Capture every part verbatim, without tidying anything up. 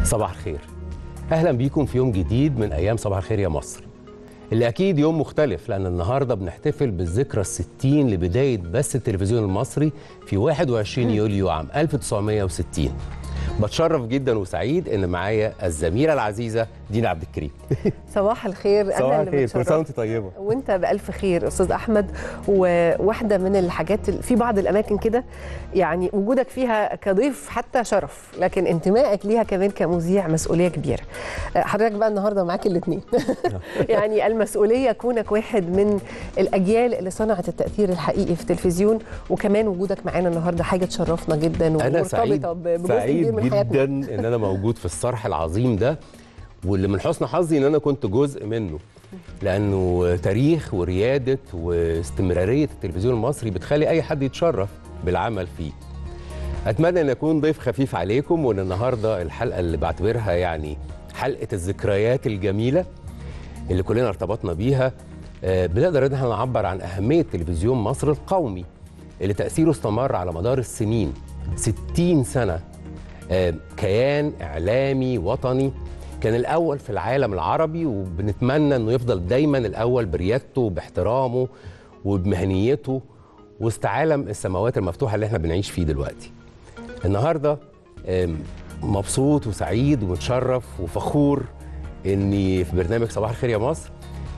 صباح الخير. أهلا بيكم في يوم جديد من أيام صباح الخير يا مصر، اللي أكيد يوم مختلف لأن النهاردة بنحتفل بالذكرى الستين لبداية بث التلفزيون المصري في واحد وعشرين يوليو عام ألف وتسعمائة وستين. بتشرف جدا وسعيد ان معايا الزميله العزيزه دينا عبد الكريم. صباح الخير. صباح الخير، كل سنه وانت طيبه. وانت بالف خير استاذ احمد. وواحده من الحاجات في بعض الاماكن كده يعني وجودك فيها كضيف حتى شرف، لكن انتمائك ليها كمان كمذيع مسؤوليه كبيره. حضرتك بقى النهارده معاك الاثنين. يعني المسؤوليه كونك واحد من الاجيال اللي صنعت التاثير الحقيقي في التلفزيون، وكمان وجودك معانا النهارده حاجه تشرفنا جدا ومرتبطه بجزء كبير من حياتنا. جدا ان انا موجود في الصرح العظيم ده، واللي من حسن حظي ان انا كنت جزء منه، لانه تاريخ ورياده واستمراريه التلفزيون المصري بتخلي اي حد يتشرف بالعمل فيه. اتمنى ان اكون ضيف خفيف عليكم، وان النهارده الحلقه اللي بعتبرها يعني حلقه الذكريات الجميله اللي كلنا ارتبطنا بيها، بنقدر ان احنا نعبر عن اهميه تلفزيون مصر القومي اللي تاثيره استمر على مدار السنين. ستين سنه كيان إعلامي وطني كان الأول في العالم العربي، وبنتمنى أنه يفضل دايما الأول بريادته وباحترامه وبمهنيته وسط عالم السماوات المفتوحة اللي احنا بنعيش فيه دلوقتي. النهاردة مبسوط وسعيد ومتشرف وفخور أني في برنامج صباح الخير يا مصر.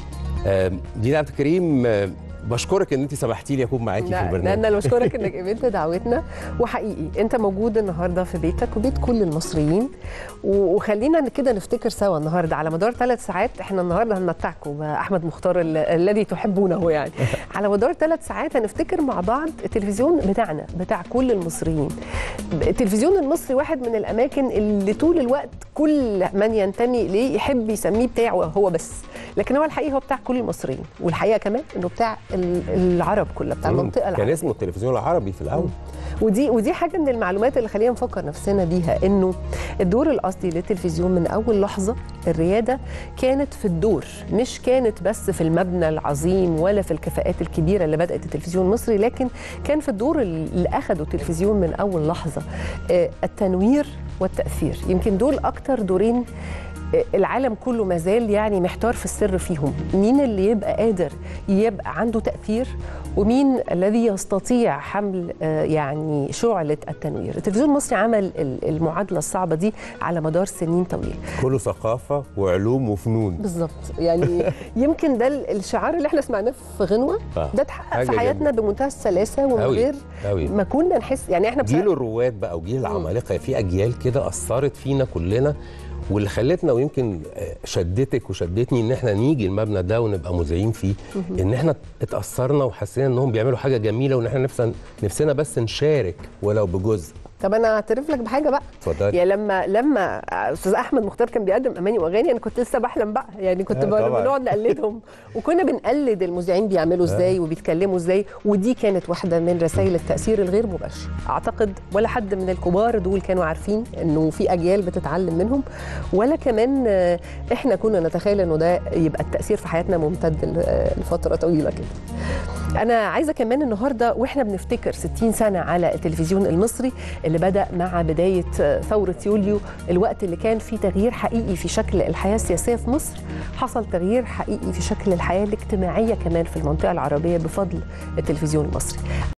دينا عبد الكريم، بشكرك ان انت سمحتي لي اكون معاكي في البرنامج. انا اللي بشكرك انك قبلت دعوتنا، وحقيقي انت موجود النهارده في بيتك وبيت كل المصريين. وخلينا كده نفتكر سوا النهارده على مدار ثلاث ساعات. احنا النهارده هنمتعكم باحمد مختار الذي تحبونه يعني. على مدار ثلاث ساعات هنفتكر مع بعض التلفزيون بتاعنا بتاع كل المصريين. التلفزيون المصري واحد من الاماكن اللي طول الوقت كل من ينتمي اليه يحب يسميه بتاعه هو بس، لكن هو الحقيقه هو بتاع كل المصريين، والحقيقه كمان انه بتاع العرب كلها، بتاع المنطقه العربيه. كان اسمه التلفزيون العربي في الاول. ودي ودي حاجه من المعلومات اللي خلينا نفكر نفسنا بيها، انه الدور الاصلي للتلفزيون من اول لحظه الرياده كانت في الدور، مش كانت بس في المبنى العظيم ولا في الكفاءات الكبيره اللي بدات التلفزيون المصري، لكن كان في الدور اللي اخذه التلفزيون من اول لحظه، التنوير والتاثير. يمكن دول اكتر دورين العالم كله مازال يعني محتار في السر فيهم، مين اللي يبقى قادر يبقى عنده تأثير ومين الذي يستطيع حمل يعني شعلة التنوير. التلفزيون المصري عمل المعادلة الصعبة دي على مدار سنين طويلة، كله ثقافة وعلوم وفنون. بالظبط. يعني يمكن ده الشعار اللي احنا سمعناه في غنوة ده اتحقق في حياتنا بمنتهى السلاسة ومن غير ما كنا نحس. يعني احنا جيل الرواد بقى وجيل العمالقة، في أجيال كده أثرت فينا كلنا، واللي خلتنا ويمكن شدتك وشدتني ان احنا نيجي المبنى ده ونبقى مذيعين فيه، ان احنا اتأثرنا وحسينا انهم بيعملوا حاجه جميله، وان احنا نفسنا نفسنا بس نشارك ولو بجزء. طب انا اعترف لك بحاجه بقى. اتفضلي. يعني لما لما استاذ احمد مختار كان بيقدم اماني واغاني، انا كنت لسه بحلم بقى، يعني كنت بنقعد نقلدهم، وكنا بنقلد المذيعين بيعملوا ازاي وبيتكلموا ازاي، ودي كانت واحده من رسائل التاثير الغير مباشر. اعتقد ولا حد من الكبار دول كانوا عارفين انه في اجيال بتتعلم منهم، ولا كمان احنا كنا نتخيل انه ده يبقى التاثير في حياتنا ممتد لفتره طويله كده. أنا عايزة كمان النهاردة وإحنا بنفتكر ستين سنة على التلفزيون المصري اللي بدأ مع بداية ثورة يوليو، الوقت اللي كان فيه تغيير حقيقي في شكل الحياة السياسية في مصر، حصل تغيير حقيقي في شكل الحياة الاجتماعية كمان في المنطقة العربية بفضل التلفزيون المصري.